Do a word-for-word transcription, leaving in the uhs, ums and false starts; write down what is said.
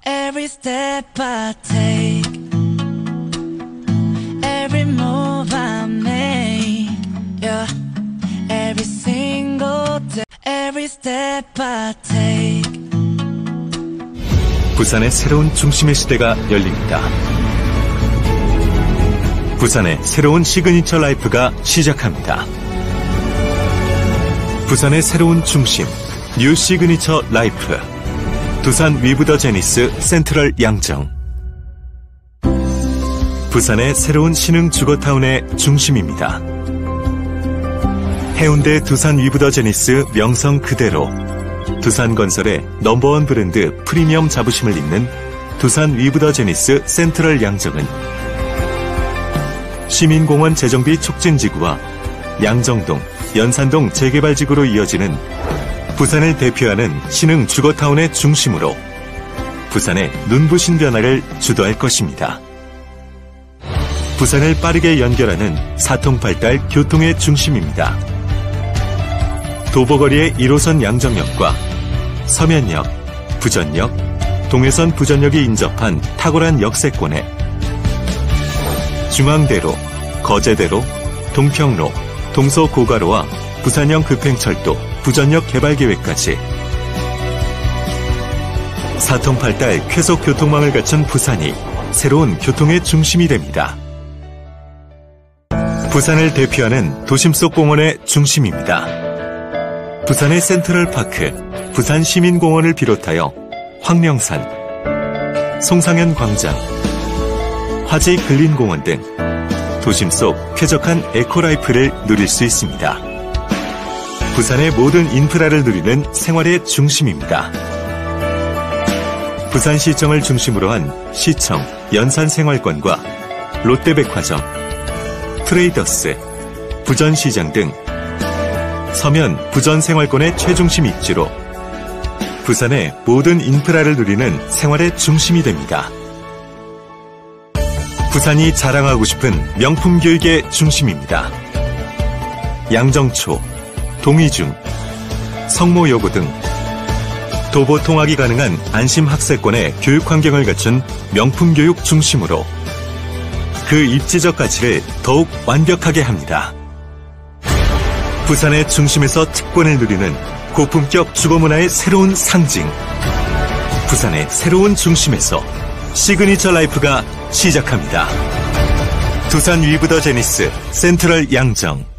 Every step I take, every move I make, yeah. Every single day, every step I take. 부산의 새로운 중심의 시대가 열립니다. 부산의 새로운 시그니처 라이프가 시작합니다. 부산의 새로운 중심, 뉴 시그니처 라이프. 두산 위브 더 제니스 센트럴 양정. 부산의 새로운 신흥 주거타운의 중심입니다. 해운대 두산 위브 더 제니스 명성 그대로 두산건설의 넘버원 브랜드 프리미엄 자부심을 잇는 두산 위브 더 제니스 센트럴 양정은 시민공원 재정비 촉진지구와 양정동, 연산동 재개발지구로 이어지는 부산을 대표하는 신흥 주거타운의 중심으로 부산의 눈부신 변화를 주도할 것입니다. 부산을 빠르게 연결하는 사통팔달 교통의 중심입니다. 도보거리의 일 호선 양정역과 서면역, 부전역, 동해선 부전역이 인접한 탁월한 역세권에 중앙대로, 거제대로, 동평로, 동서고가로와 부산형 급행철도, 부전역 개발 계획까지 사통팔달 쾌속 교통망을 갖춘 부산이 새로운 교통의 중심이 됩니다. 부산을 대표하는 도심 속 공원의 중심입니다. 부산의 센트럴파크, 부산시민공원을 비롯하여 황명산, 송상현 광장, 화지 근린공원 등 도심 속 쾌적한 에코라이프를 누릴 수 있습니다. 부산의 모든 인프라를 누리는 생활의 중심입니다. 부산시청을 중심으로 한 시청, 연산생활권과 롯데백화점, 트레이더스, 부전시장 등 서면 부전생활권의 최중심 입지로 부산의 모든 인프라를 누리는 생활의 중심이 됩니다. 부산이 자랑하고 싶은 명품 교육의 중심입니다. 양정초, 동의중, 성모여고 등 도보 통학이 가능한 안심학세권의 교육 환경을 갖춘 명품 교육 중심으로 그 입지적 가치를 더욱 완벽하게 합니다. 부산의 중심에서 특권을 누리는 고품격 주거문화의 새로운 상징. 부산의 새로운 중심에서 시그니처 라이프가 시작합니다. 두산 위브 더 제니스 센트럴 양정.